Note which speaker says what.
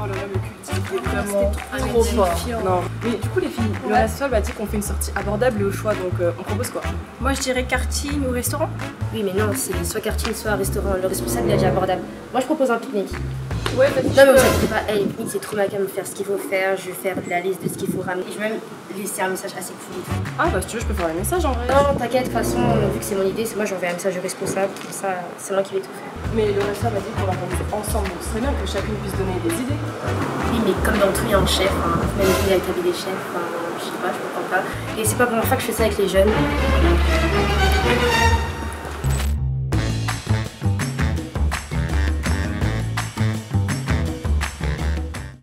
Speaker 1: Oh là là, le cultive est vraiment
Speaker 2: trop fort.
Speaker 1: Non. Mais du coup, les filles, le resto m'a dit qu'on fait une sortie abordable et au choix, donc on propose quoi?
Speaker 3: Moi je dirais karting ou restaurant.
Speaker 4: Oui, mais non, c'est soit karting, soit restaurant. Le responsable il a déjà abordable. Moi je propose un pique-nique.
Speaker 1: Ouais, vas-y.
Speaker 4: Non, mais vous inquiétez pas, le pique-nique c'est trop ma cam, faire ce qu'il faut faire. Je vais faire de la liste de ce qu'il faut ramener. Je vais même laisser un message assez cool et tout.
Speaker 1: Ah bah si tu veux, je peux faire un message en vrai.
Speaker 4: Non, t'inquiète, de toute façon, vu que c'est mon idée, c'est moi j'envoie un message au responsable, comme ça, c'est moi qui vais tout faire.
Speaker 1: Mais le resto m'a dit qu'on l'organise ensemble, donc ce serait bien que chacune puisse donner des idées.
Speaker 4: Oui, mais comme dans tout, il y a un chef, hein. Même il y a le cabinet des chefs, je sais pas, je comprends pas. Et c'est pas la première fois que je fais ça avec les jeunes.